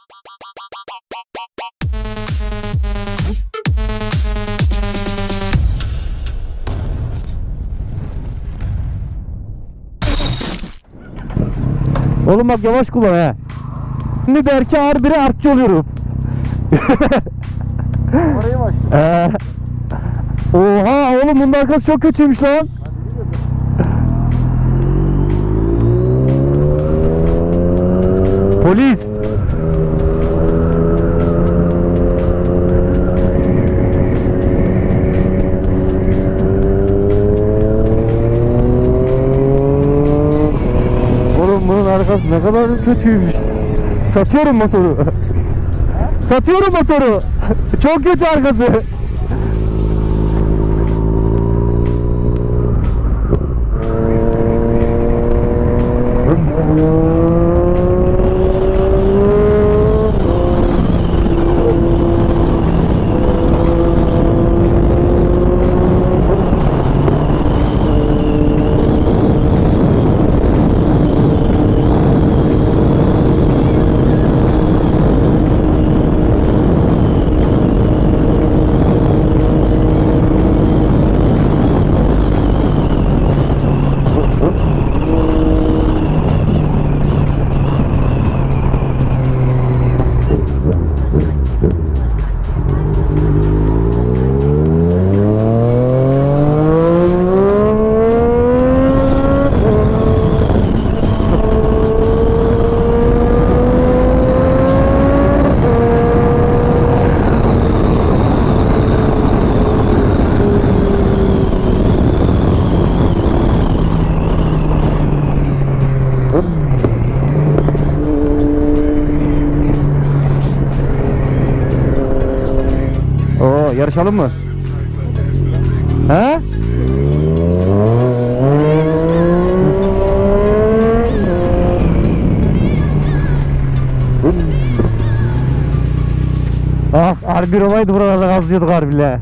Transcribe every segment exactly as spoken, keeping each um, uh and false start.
Oğlum bak yavaş kullan he. Şimdi belki ağır biri artçı oluyorum. Orayı bak. Ee, oha oğlum bunun arkası çok kötüymüş lan. Polis. Oğlum bunun arkası ne kadar kötüymüş. Satıyorum motoru. Satıyorum motoru. Çok kötü arkası. Oo, yarışalım mı? He? Ah, harbi olaydı buralarda gazlıyorduk harbiyle.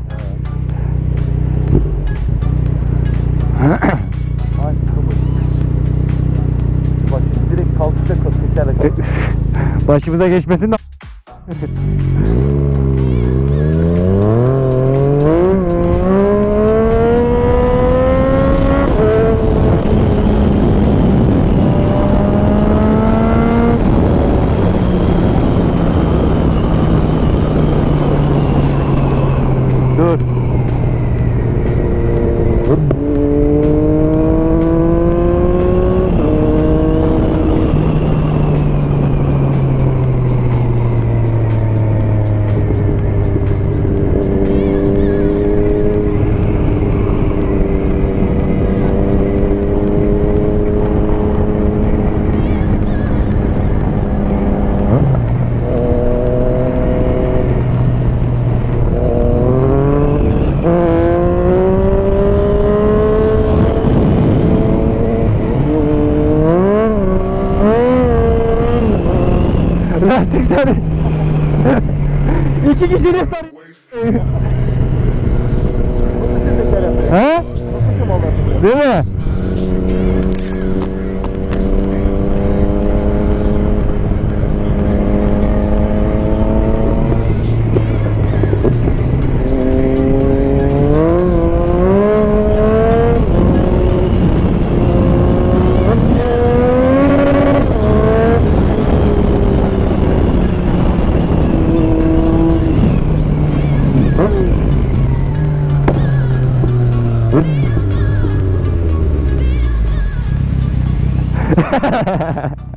Bak direkt kalkacak tekerle. Başımıza geçmesin de. Dur. Lastik sarı. İki kişinin sarı. He? Değil mi? Ha ha ha ha.